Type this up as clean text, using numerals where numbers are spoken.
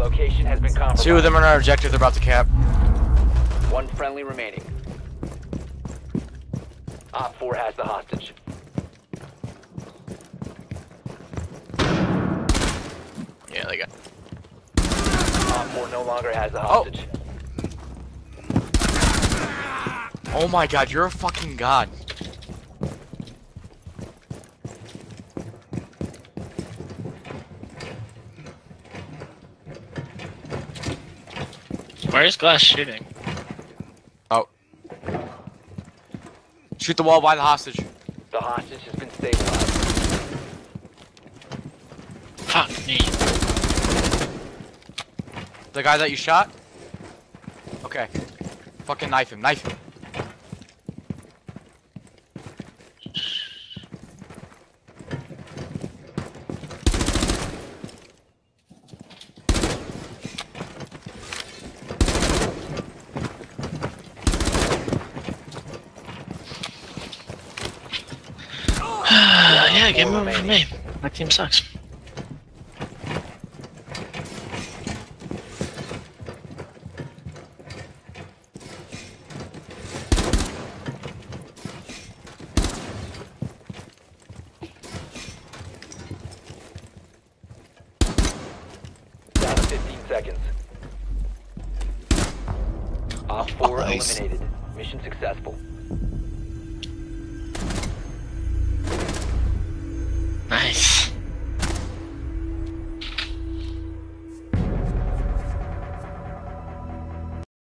location has been compromised. 2 of them are on our objective. They're about to cap. 1 friendly remaining. Op 4 has the hostage. Yeah, they got. Op 4 no longer has the hostage. Oh my god, you're a fucking god. Where's Glass shooting? Oh. Shoot the wall by the hostage. The hostage has been stabilized. Fuck me. The guy that you shot? Okay. Fucking knife him, knife him. Yeah, game over for me. My team sucks. Down to 15 seconds. Op 4 Nice. eliminated. Mission successful.